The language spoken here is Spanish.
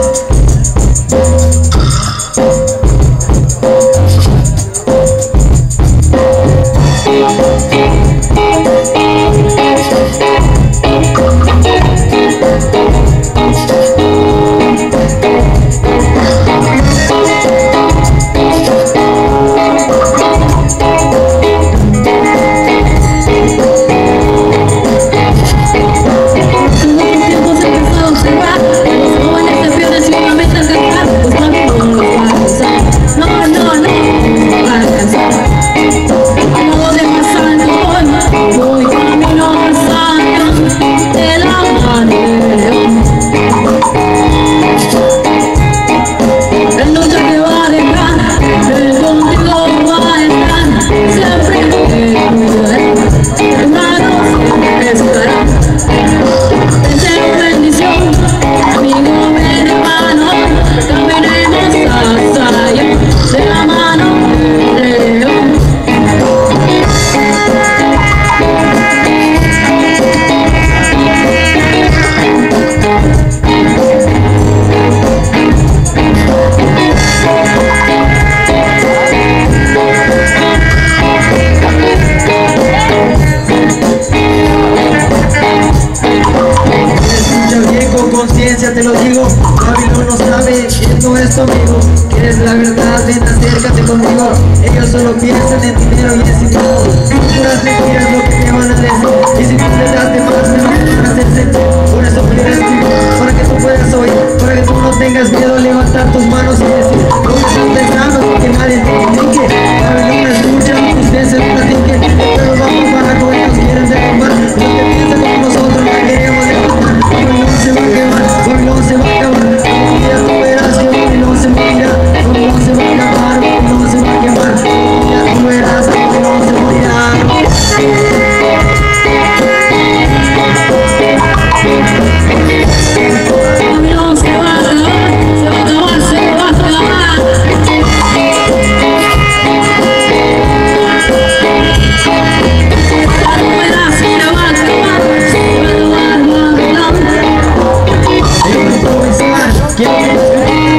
Te lo digo, Babilón no sabe, no es tu amigo. Quieres la verdad, ven, acércate conmigo. Ellos solo piensan en dinero y en sí mismos. Puras mentiras lo que te van a decir. Y si tú le das de más, me van a hacer sentir. Por eso pido escribir, para que tú puedas oír, para que tú no tengas miedo a levantar tus manos y decir lo que están pensando, que nadie te indique. Babilón escucha, tus veces platiquen, pero vamos para coger, nos quieren derrumbar. Los que piensan como nosotros, la queremos levantar. Babilón se va a quemar, Babilón se va a acabar. Un día tú verás que Babilón se morirá. Babilón se va a acabar, Babilón se va a quemar. Un día tú verás que Babilón se morirá. Babilón se va a acabar, se va a acabar, se va a acabar. Tú verás que se va a acabar, se va a acabar, Babilón. Quiero improvisar, quiero